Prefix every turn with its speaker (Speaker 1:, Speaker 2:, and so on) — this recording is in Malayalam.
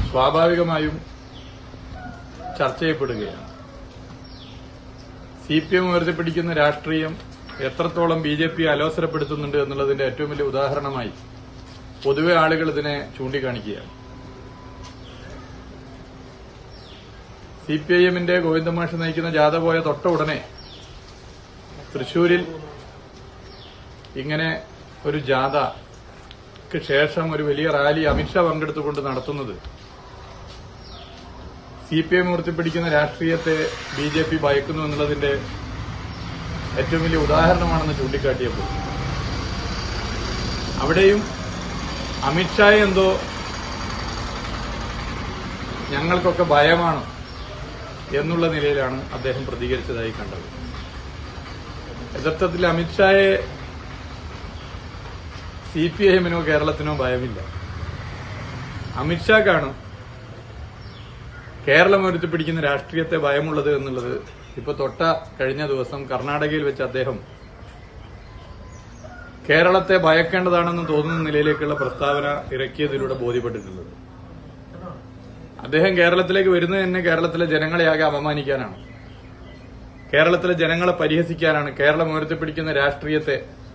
Speaker 1: സ്വാഭാവികമായും ചർച്ച ചെയ്യപ്പെടുകയാണ്. CPM ഉയർത്തിപ്പിടിക്കുന്ന രാഷ്ട്രീയം എത്രത്തോളം BJP അലോസരപ്പെടുത്തുന്നുണ്ട് എന്നുള്ളതിന്റെ ഏറ്റവും വലിയ ഉദാഹരണമായി പൊതുവെ ആളുകൾ ഇതിനെ ചൂണ്ടിക്കാണിക്കുകയാണ്. CPIMന്റെ ഗോവിന്ദമാഷ് നയിക്കുന്ന ജാഥ പോയ തൊട്ട ഉടനെ തൃശൂരിൽ ഇങ്ങനെ ഒരു ജാഥയ്ക്ക് ശേഷം ഒരു വലിയ റാലി അമിത്ഷാ പങ്കെടുത്തുകൊണ്ട് നടത്തുന്നത് CPM ഉയർത്തിപ്പിടിക്കുന്ന രാഷ്ട്രീയത്തെ BJP ഭയക്കുന്നു എന്നുള്ളതിന്റെ ഏറ്റവും വലിയ ഉദാഹരണമാണെന്ന് ചൂണ്ടിക്കാട്ടിയപ്പോൾ അവിടെയും അമിത്ഷായെ എന്തോ ഞങ്ങൾക്കൊക്കെ ഭയമാണ് എന്നുള്ള നിലയിലാണ് അദ്ദേഹം പ്രതികരിച്ചതായി കണ്ടത്. യഥാർത്ഥത്തിൽ അമിത്ഷായെ CPIMനോ കേരളത്തിനോ ഭയമില്ല. അമിത്ഷാക്കാണ് കേരളം ഉയർത്തിപ്പിടിക്കുന്ന രാഷ്ട്രീയത്തെ ഭയമുള്ളത് എന്നുള്ളത് ഇപ്പൊ കഴിഞ്ഞ ദിവസം കർണാടകയിൽ വെച്ച് അദ്ദേഹം കേരളത്തെ ഭയക്കേണ്ടതാണെന്ന് തോന്നുന്ന നിലയിലേക്കുള്ള പ്രസ്താവന ഇറക്കിയതിലൂടെ ബോധ്യപ്പെട്ടിട്ടുള്ളത്. അദ്ദേഹം കേരളത്തിലേക്ക് വരുന്നത് തന്നെ കേരളത്തിലെ ജനങ്ങളെ ആകെ അപമാനിക്കാനാണ്, കേരളത്തിലെ ജനങ്ങളെ പരിഹസിക്കാനാണ്, കേരളം ഉയർത്തിപ്പിടിക്കുന്ന രാഷ്ട്രീയത്തെ